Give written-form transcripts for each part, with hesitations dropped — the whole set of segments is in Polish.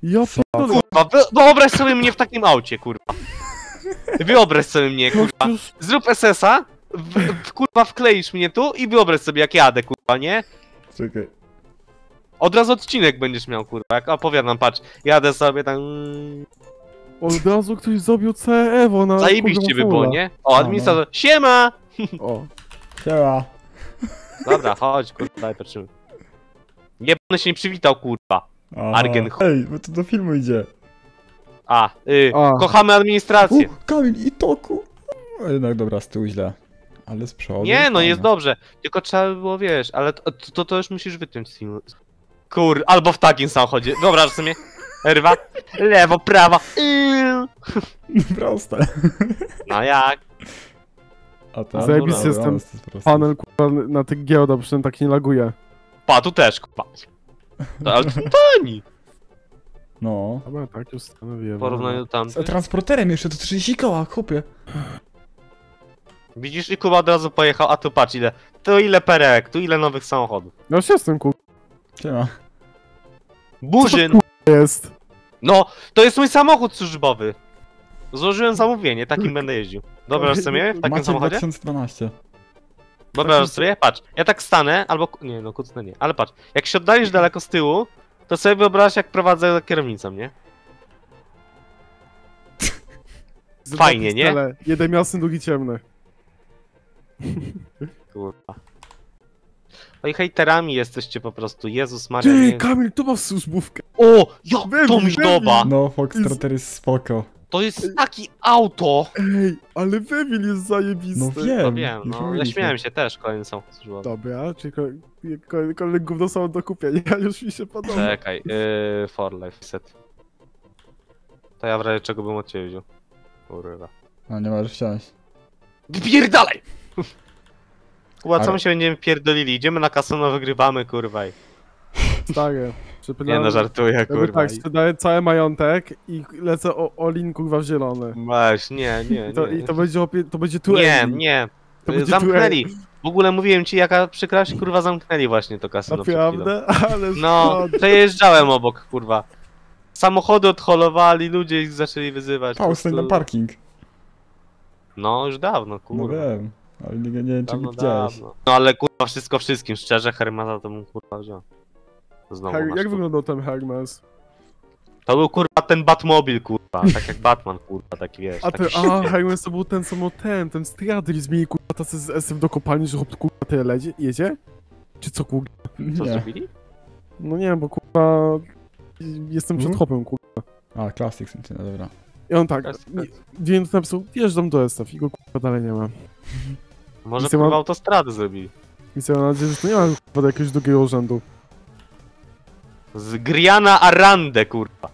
Ja pierdolę. Kurwa, wyobraź sobie mnie w takim aucie, kurwa. Wyobraź sobie mnie, kurwa. Zrób SS-a, kurwa wkleisz mnie tu i wyobraź sobie jak jadę, kurwa, nie? Czekaj. Od razu odcinek będziesz miał, kurwa, jak opowiadam, patrz. Jadę sobie tam... Od razu ktoś zrobił CEVO na... Zajebiście by było, nie? O, administrator, siema! O. Siema. Dobra, chodź, kurwa, daj patrzymy. Jebany się nie przywitał, kurwa. Argen. Ej, bo to do filmu idzie. Kochamy administrację. Kamil i Toku. No jednak dobra, z tyłu źle. Ale z przodu. Nie, no jest dobrze. Tylko trzeba by było, wiesz, ale to już musisz wyciąć z filmu. Albo w takim samochodzie. Wyobraź sobie. Rwa. Lewo, prawo. Proste. No jak? A to Zajebisty jestem. Panel kurwa na tych giełdach, przynajmniej tak nie laguje. Pa, tu też, kurwa. Ale to tani. No. Dobra, tak już stanowiłem. W porównaniu do tamtych. Z transporterem jeszcze to 30 koła, chłopie. Widzisz, i Kuba od razu pojechał, a tu patrz ile. Tu ile perek, tu ile nowych samochodów. No już jestem kurwa. Siema. Burzyn! Jest. No, to jest mój samochód służbowy. Złożyłem zamówienie, takim będę jeździł. Dobra, sobie w takim Maciek samochodzie? 2012. Dobra, sobie, patrz. Ja tak stanę, albo... Nie, no kucnę nie. Ale patrz, jak się oddalisz daleko z tyłu, to sobie wyobraź jak prowadzę kierownicą, nie? Fajnie, nie? Jeden jasny, drugi ciemny. Kurwa. No i hejterami jesteście po prostu, Jezus Maria. Ty, Nie... Kamil, tu masz służbówkę. O! Ja, to mi doba! No, Foxtrotter jest spoko. To jest taki auto! Ej, ale Wewil jest zajebisty. No No wiem. wiem, no ja śmiałem się też, kolejny samochód służbowy. Dobra, czyli kolejny gówno są do kupienia, już mi się podoba. Czekaj, for life set. To ja w razie czego bym od ciebie wziął. Kurwa. No nie możesz wsiąść. Wypierdalaj! Kurwa, co Ale- my się będziemy pierdolili? Idziemy na kasyno, wygrywamy, kurwa. Stary. Nie no, żartuję, kurwa. Tak, sprzedaję cały majątek i lecę all-in kurwa w zielony. Weź, nie. I to będzie tu Nie. To będzie Zamknęli. W ogóle mówiłem ci, jaka przykrość, kurwa, zamknęli właśnie to kasyno przed chwilą. Naprawdę? Ale No, przejeżdżałem obok, kurwa. Samochody odholowali, ludzie ich zaczęli wyzywać. Paustań na parking. No, już dawno, No kurwa. wiem. Ale nie wiem czy Dawno, widziałeś. dawno. No ale kurwa, wszystko wszystkim, szczerze, Hermasa to bym kurwa wziął. Znowu masz Jak tu. wyglądał ten Hermes? To był kurwa ten Batmobil, kurwa, tak jak Batman, kurwa, taki wiesz. taki Hermes to był ten ten Stradley zmienił kurwa tacy z SF do kopalni, że chłop kurwa tyle jedzie? Czy co kurwa? Co Nie. zrobili? No nie wiem, bo kurwa jestem przed hopem kurwa. A, Classic, no dobra. I on tak, Jest- więc napisał, wjeżdżam do SF i go kurwa dalej nie ma. Może Nic nie kurwa mam- autostrady zrobili. I sobie mam nadzieję, że to nie ma kurwa do jakiegoś drugiego urzędu. Z Griana Arande, kurwa.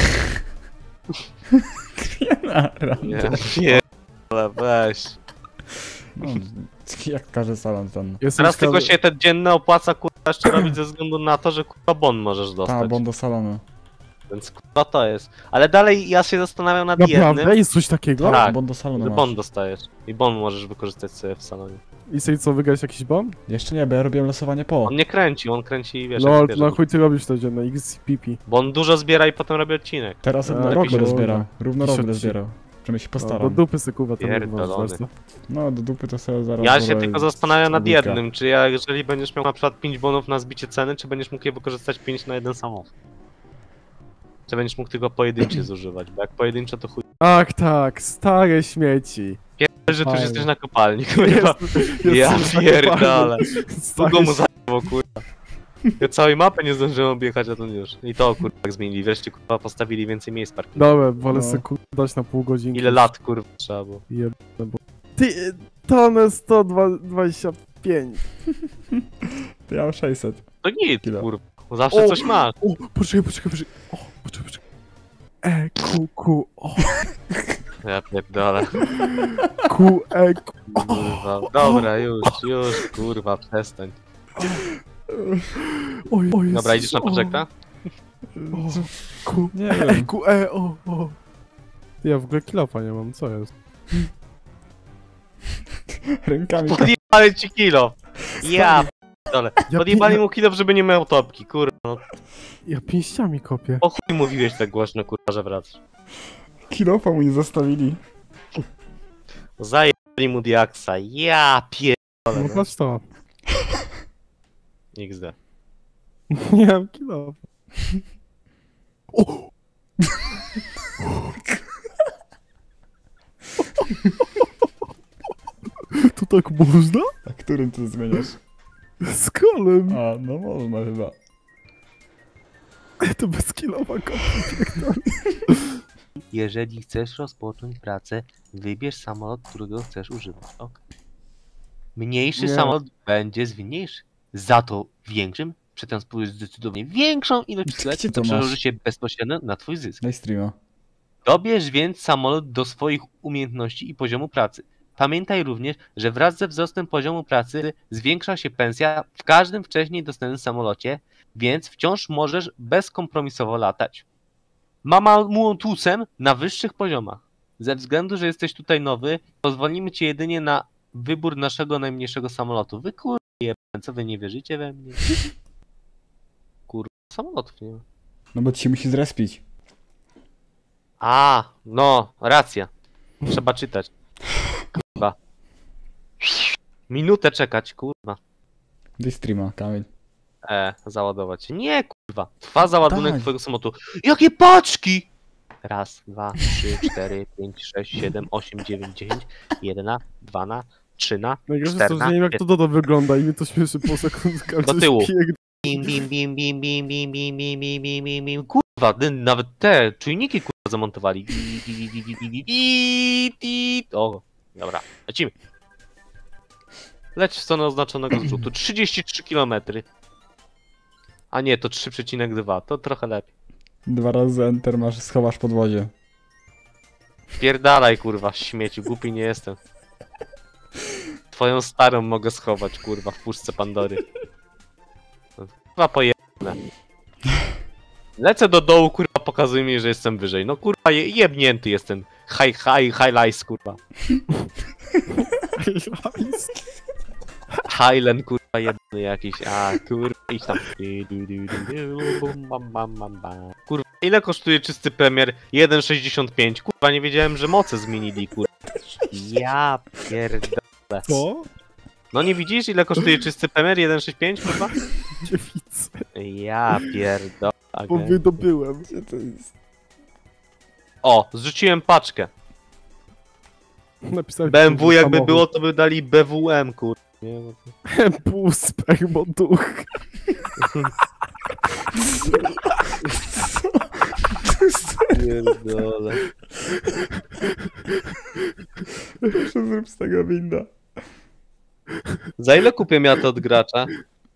Nie, ale weź. No, jak każdy salon ten. Jestem Teraz tylko ciekawy- się te dzienne opłaca kurwa jeszcze robić ze względu na to, że kurwa bon możesz Ta, dostać. bon do salonu. Więc kurwa to jest. Ale dalej ja się zastanawiam nad Naprawdę? jednym. Jest coś takiego? Tak. Bon do salonu Że masz. bon dostajesz. I bon możesz wykorzystać sobie w salonie. I sobie co, wygrałeś jakiś bomb? Jeszcze nie, bo ja robiłem losowanie po. On nie kręci, on kręci, wiesz, No, jak bierze. na chuj ty robisz to dzienne, XPP. Bo on dużo zbiera i potem robi odcinek. Teraz A, rok lepiej będę się zbierał. uda. Równo rok Jakiś będę odcinek. zbierał. Żebym się No, do postaram. dupy sy kurwa tam Pierdolony. masz, No, do dupy to sobie zaraz... Ja się wolę tylko zastanawiam nad dwójka. jednym, czy ja, jeżeli będziesz miał na przykład 5 bonów na zbicie ceny, czy będziesz mógł je wykorzystać 5 na jeden samochód? Czy będziesz mógł tylko pojedynczy zużywać, bo jak pojedynczo to chuj... Ach tak, stare śmieci. że tu już Fajnie. jesteś na kopalni, kurwa. Ja pierdolę. Długo mu zajęło, kurwa. Ja całej mapy nie zdążyłem objechać, a to już. I to kurwa tak zmienili, wreszcie kurwa postawili więcej miejsc parkingowych. Dobra, wolę No. sobie kurwa dać na pół godzinki. Ile lat kurwa trzeba było. Ty, tonę 125. To ja mam 600. To nic, Kilo. kurwa. Zawsze O! coś masz. O, poczekaj. O, poczekaj. O, Ja pierdolę. Q, Kurwa. Dobra, już, kurwa, przestań. oj, Dobra, idziesz na poczekta? Q, Nie wiem. Q, o. Ja w ogóle kilofa nie mam, co jest? Rękami. Podjebałem ci kilo. Ja Ale Ja podjebali mu kilof, żeby nie miał topki, kurwa. No, Ja pięściami kopię. o chuj mówiłeś tak głośno, kurwa, że wracasz. Kilofa mu nie zostawili. Zajebali mu diaksa, ja pierdolę. No No. patrz to. XD. Nie mam kilo. O! To tak można? A którym ty zmieniasz? Z kolem. A, no można chyba. To bez kilowa kopia. Jeżeli chcesz rozpocząć pracę, wybierz samolot, którego chcesz używać. Ok. Mniejszy Nie. samolot będzie zwinniejszy. Za to większym przetransportujesz zdecydowanie większą ilość Gdzie leci, to to przełoży masz? się bezpośrednio na twój zysk. Daj streama. Dobierz więc samolot do swoich umiejętności i poziomu pracy. Pamiętaj również, że wraz ze wzrostem poziomu pracy zwiększa się pensja w każdym wcześniej dostępnym samolocie, więc wciąż możesz bezkompromisowo latać. Mamamutusem na wyższych poziomach. Ze względu, że jesteś tutaj nowy, pozwolimy ci jedynie na wybór naszego najmniejszego samolotu. Wy kurwa, co wy nie wierzycie we mnie? Kurwa, samolotów nie ma. No bo ci się musi zrespić. A, no, racja. Trzeba czytać. Kurwa. Minutę czekać, kurwa. Daj streama, Kamil. Załadować. Nie, kurwa. Trwa załadunek Daj. twojego samolotu. Jakie paczki! Raz, 2, 3, 4, 5, 6, 7, 8, 9, 10, 11, 12, 13, Najgorsze jest to, że 14, nie wiem jak to Dodo wygląda i mnie to śmieszy po sekundkach. Do coś tyłu. pije, Bim, bim, bim, bim, bim, bim, bim, bim, bim, bim, bim, bim. Kurwa, nawet te czujniki kurwa zamontowali. O, dobra, lecimy. Leć w stronę oznaczonego zrzutu. 33 km. A nie, to 3,2. To trochę lepiej. 2 razy enter masz, schowasz pod wodzie. Pierdalaj kurwa, śmieci, głupi nie jestem. Twoją starą mogę schować kurwa w puszce Pandory. Kurwa pojebane. Lecę do dołu, kurwa, pokazuj mi, że jestem wyżej. No kurwa, jebnięty jestem. Highlights, kurwa. Highland, kurwa, jedny jakiś. A, kurwa, idź tam. Kurwa, ile kosztuje czysty premier? 1,65. Kurwa, nie wiedziałem, że moce zmienili, kurwa. Ja pierdolę. Co? No nie widzisz, ile kosztuje czysty premier? 1,65, kurwa? Nie widzę. Ja pierdolę. Bo wydobyłem. Gdzie to jest? O, zrzuciłem paczkę. Napisałem BMW jakby samochód. było, to by dali BWM, kur... Nie, no to... Pół spermoduch. Pierdole. Proszę, zrób z tego winda. Za ile kupię miatę od gracza?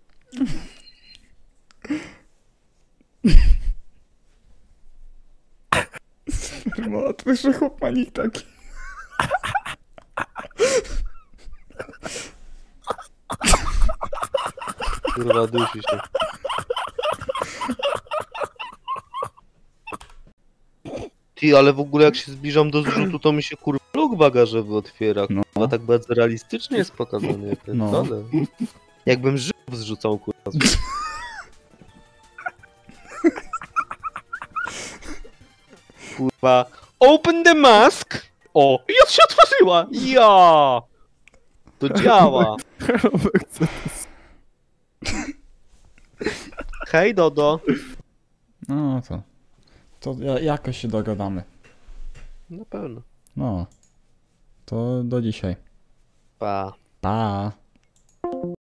Sperma, twój chłopanik taki. Kurwa, dusi się. Ty, ale w ogóle jak się zbliżam do zrzutu, to mi się kurwa luk bagażowy otwiera. No. Kurwa, tak bardzo realistycznie jest pokazane. No. No. Jakbym żył zrzucał, kurwa. Kurwa. Open the mask! O, już się otworzyła! Ja! To działa! Hej, Dodo. No to. To jakoś się dogadamy. Na pewno. No. To do dzisiaj. Pa. Pa.